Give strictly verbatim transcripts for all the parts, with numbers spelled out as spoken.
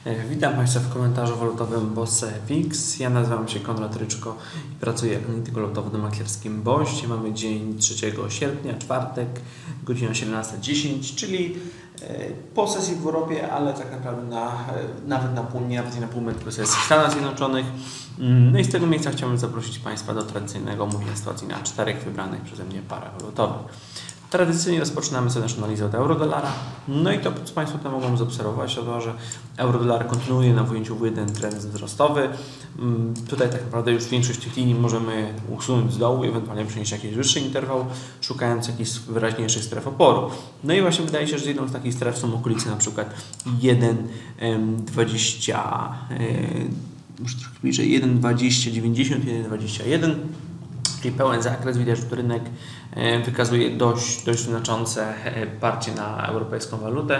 Witam Państwa w komentarzu walutowym Bossa F X. Ja nazywam się Konrad Ryczko i pracuję jako analityk walutowy na maklerskim Bossie. Mamy dzień trzeciego sierpnia, czwartek, godzina siedemnasta dziesięć, czyli po sesji w Europie, ale tak naprawdę na, nawet na pół, nie nawet nie na pół metru sesji w Stanach Zjednoczonych. No i z tego miejsca chciałbym zaprosić Państwa do tradycyjnego omówienia sytuacji na czterech wybranych przeze mnie parach walutowych. Tradycyjnie rozpoczynamy sobie naszą analizę od euro-dolara. No i to, co Państwo tutaj mogą zaobserwować, to to, że euro-dolar kontynuuje na W W jeden trend wzrostowy. Tutaj tak naprawdę już większość tych linii możemy usunąć z dołu, ewentualnie przenieść jakiś wyższy interwał, szukając jakichś wyraźniejszych stref oporu. No i właśnie wydaje się, że jedną z takich stref są okolice na przykład jeden dwadzieścia, może trochę bliżej, jeden dwadzieścia dziewięćdziesiąt, jeden dwadzieścia jeden. Czyli pełen zakres, widać, że rynek wykazuje dość, dość znaczące parcie na europejską walutę.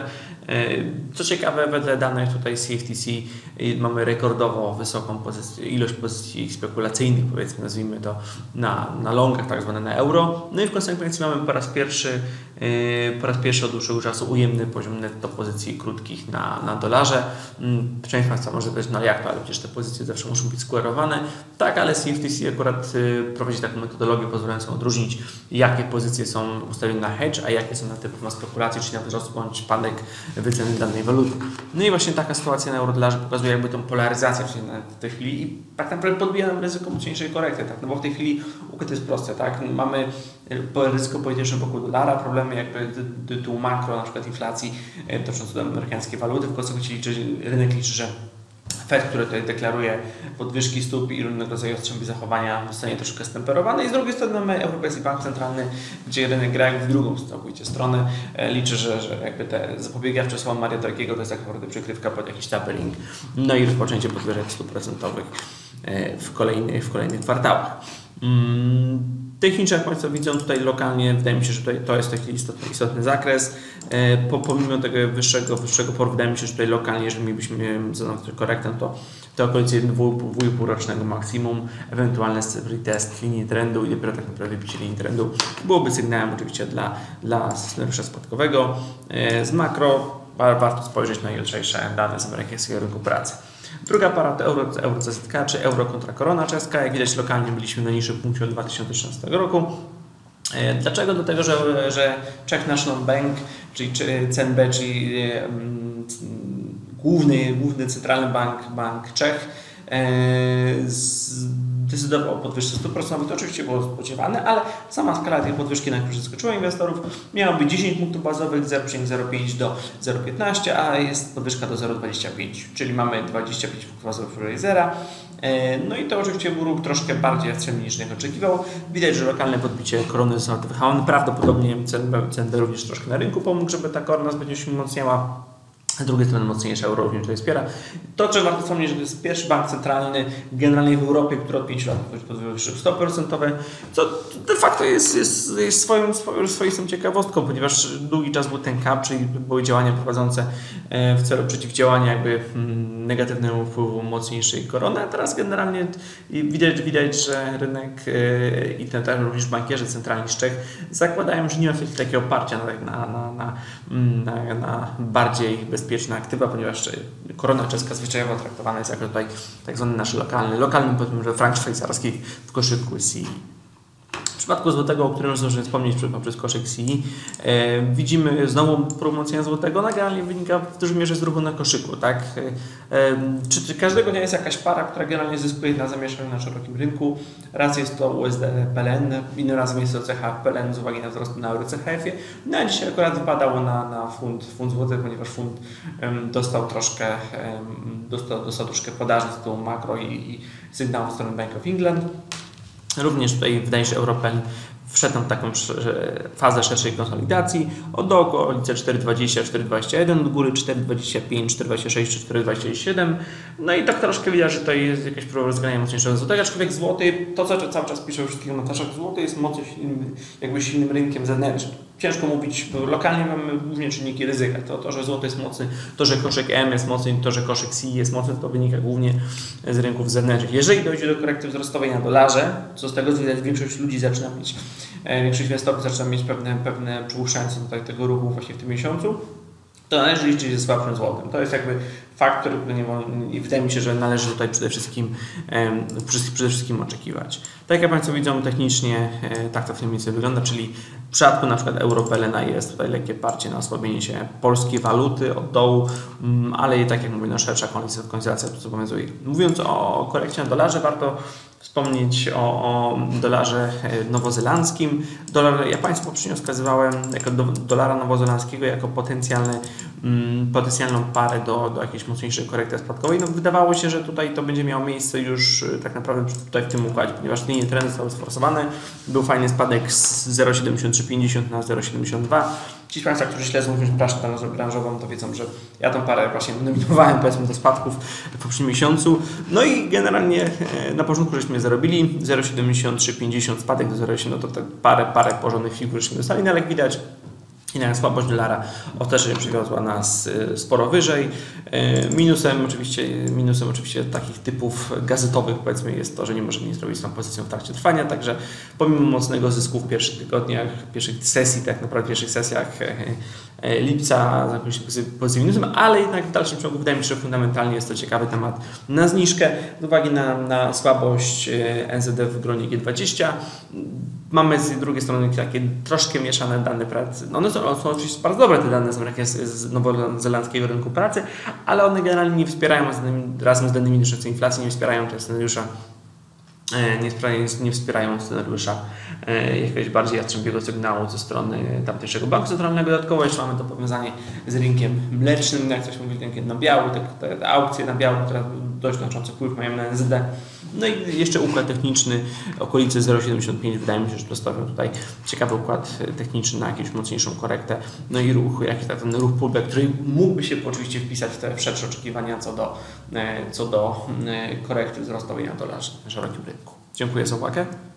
Co ciekawe, wedle danych tutaj C F T C mamy rekordowo wysoką pozycję, ilość pozycji spekulacyjnych, powiedzmy, nazwijmy to, na, na longach, tak zwane na euro. No i w konsekwencji mamy po raz pierwszy, po raz pierwszy od dłuższego czasu ujemny poziom netto pozycji krótkich na, na dolarze. Część Państwa może powiedzieć, no jak to, ale przecież te pozycje zawsze muszą być sklerowane. Tak, ale C F T C akurat prowadzi taką metodologię pozwalającą odróżnić, jakie pozycje są ustawione na hedge, a jakie są na typowo spekulację, czyli na wzrost bądź spadek wyceny danej waluty. No i właśnie taka sytuacja na eurodolarze pokazuje jakby tą polaryzację w tej chwili i tak naprawdę podbija nam ryzyko mocniejszej korekty, tak? No bo w tej chwili układ jest prosty, tak? Mamy ryzyko polityczne wokół dolara, problemy jakby tytułu makro, na przykład inflacji dotyczące amerykańskiej waluty, w konsekwencji liczy, rynek liczy, że Fed, który tutaj deklaruje podwyżki stóp i różnego rodzaju ostrzępy zachowania, zostanie troszkę stemperowany. I z drugiej strony mamy Europejski Bank Centralny, gdzie rynek gra w drugą całkowicie stronę. Liczy, że, że jakby te zapobiegawcze słowa Mario Draghiego to jest tak naprawdę przykrywka pod jakiś tapering. No i rozpoczęcie podwyżek stóp procentowych w kolejnych, w kolejnych kwartałach. Technicznie, jak Państwo widzą, tutaj lokalnie wydaje mi się, że tutaj to jest taki istotny, istotny zakres. Po, pomimo tego wyższego, wyższego poru, wydaje mi się, że tutaj lokalnie, jeżeli mielibyśmy zanotować korektę, to te okolice dwu i pół rocznego maksimum, ewentualny retest linii trendu i dopiero tak naprawdę wybicie linii trendu byłoby sygnałem oczywiście dla, dla scenariusza spadkowego. Z makro warto spojrzeć na jutrzejsze dane z amerykańskiego rynku pracy. Druga para to euro, euro C Z K, czy euro kontra korona czeska. Jak widać, lokalnie byliśmy na niższym punkcie od dwa tysiące trzynastego roku. Dlaczego? Dlatego, że, że Czech National Bank, czyli C N B, czyli um, główny, główny centralny bank, bank Czech, e, zdecydował o podwyżce stóp procentowych. To oczywiście było spodziewane, ale sama skala tej podwyżki, na którą zaskoczyła inwestorów, miała być dziesięć punktów bazowych, zero przecinek zero pięć do zero przecinek piętnaście, a jest podwyżka do zero przecinek dwadzieścia pięć, czyli mamy dwadzieścia pięć punktów bazowych w zera. No i to oczywiście był ruch troszkę bardziej ekstremalny niż oczekiwał. Widać, że lokalne podbicie korony zostało wychowane. Prawdopodobnie C N B również troszkę na rynku pomógł, żeby ta korona będzie się umocniała. Z drugiej strony mocniejsze euro również tutaj wspiera. To, co warto wspomnieć, że to jest pierwszy bank centralny generalnie w Europie, który od pięciu lat podwyższył stopy procentowe, co de facto jest, jest, jest swoją, swoją, swoistą ciekawostką, ponieważ długi czas był ten cap, czyli były działania prowadzące w celu przeciwdziałania jakby negatywnemu wpływu mocniejszej korony, a teraz generalnie widać, widać że rynek i ten, tak również bankierzy centralni z Czech zakładają, że nie ma takiego oparcia na, na, na, na, na bardziej bezpieczne bezpieczne aktywa, ponieważ korona czeska zwyczajowo traktowana jest jako tutaj tak zwany nasz lokalny, lokalny powiedzmy, że frank szwajcarski w koszyku C E. W przypadku złotego, o którym już zdążyłem wspomnieć poprzez koszyk C E, e, widzimy znowu promocja złotego, ona generalnie wynika w dużej mierze z ruchu na koszyku. Tak? E, czy, czy każdego dnia jest jakaś para, która generalnie zyskuje na zamieszaniu na szerokim rynku? Raz jest to U S D P L N, innym razem jest to C H P L N z uwagi na wzrost na euro C H F-ie. No a dzisiaj akurat wypadało na, na funt, funt złoty, ponieważ funt um, dostał troszkę um, dostał, dostał troszkę podaży z tytułu makro i, i sygnału w stronę Bank of England. Również tutaj wydaje się, że Europen wszedł w taką fazę szerszej konsolidacji od do okolicy cztery dwadzieścia, cztery dwadzieścia jeden, od góry cztery dwadzieścia pięć, cztery dwadzieścia sześć czy cztery dwadzieścia siedem. No i tak troszkę widać, że to jest jakieś próba rozgrania mocniejszego złotego, aczkolwiek złoty, to co cały czas piszę w wszystkich komentarzach, złoty jest mocno silnym, jakby silnym rynkiem zewnętrznym. Ciężko mówić, bo lokalnie mamy głównie czynniki ryzyka. To, to, że złoto jest mocny, to, że koszyk M jest mocny, to, że koszyk C jest mocny, to wynika głównie z rynków zewnętrznych. Jeżeli dojdzie do korekty wzrostowej na dolarze, co z tego widać, większość ludzi zaczyna mieć, większość inwestorów zaczyna mieć pewne, pewne przypuszczające tutaj tego ruchu właśnie w tym miesiącu, to należy liczyć ze słabszym złotem. To jest jakby faktor, nie ma, i wydaje mi się, że należy tutaj przede wszystkim, przede wszystkim oczekiwać. Tak jak Państwo widzą, technicznie tak to w tym miejscu wygląda, czyli w przypadku na przykład Europelena jest tutaj lekkie parcie na osłabienie się polskiej waluty od dołu, ale i tak jak mówię, no szersza konsystencja tu zobowiązuje. Mówiąc o korekcie na dolarze, warto wspomnieć o, o dolarze nowozelandzkim. Dolar, ja Państwu poprzednio wskazywałem jako do, dolara nowozelandzkiego jako potencjalny, mm, potencjalną parę do, do jakiejś mocniejszej korekty spadkowej. No, wydawało się, że tutaj to będzie miało miejsce już tak naprawdę tutaj w tym układzie, ponieważ linie trendu zostały sforsowane. Był fajny spadek z zero przecinek siedemdziesiąt trzy pięćdziesiąt na zero przecinek siedemdziesiąt dwa. Ci z Państwa, którzy śledzą również branżę branżową, to wiedzą, że ja tą parę właśnie nominowałem, powiedzmy, do spadków w poprzednim miesiącu. No i generalnie na początku żeśmy zarobili zero przecinek siedemdziesiąt trzy pięćdziesiąt, spadek do zero przecinek osiem, no to tak parę, parę porządnych figur żeśmy dostali, no ale jak widać, jednak słabość dolara ostatecznie przywiozła nas sporo wyżej. Minusem oczywiście, minusem oczywiście takich typów gazetowych, powiedzmy, jest to, że nie możemy nic zrobić z tą pozycją w trakcie trwania, także pomimo mocnego zysku w pierwszych tygodniach, pierwszych sesji, tak naprawdę w pierwszych sesjach lipca zakończyliśmy pozycję minusem, ale jednak w dalszym ciągu wydaje mi się, że fundamentalnie jest to ciekawy temat na zniżkę. Z uwagi na, na słabość N Z D w gronie G dwadzieścia mamy z drugiej strony takie troszkę mieszane dane pracy. No one są, one są oczywiście bardzo dobre, te dane z, z nowozelandzkiego rynku pracy, ale one generalnie nie wspierają razem z danymi dotyczącymi inflacji, nie wspierają tego scenariusza, nie wspierają, nie wspierają scenariusza jakiegoś bardziej jastrzębiego sygnału ze strony tamtejszego banku centralnego. Dodatkowo jeszcze mamy to powiązanie z rynkiem mlecznym, jak coś mówi, rynkiem na biału, te, te, te aukcje na biału, które dość znaczący wpływ mają na N Z D. No i jeszcze układ techniczny okolicy zero przecinek siedemdziesiąt pięć, wydaje mi się, że przedstawią tutaj ciekawy układ techniczny na jakąś mocniejszą korektę. No i ruch, jakiś tak ten ruch pullback, który mógłby się oczywiście wpisać w te wszelkie oczekiwania co do, co do korekty wzrostowej na dolarze na szerokim rynku. Dziękuję za uwagę.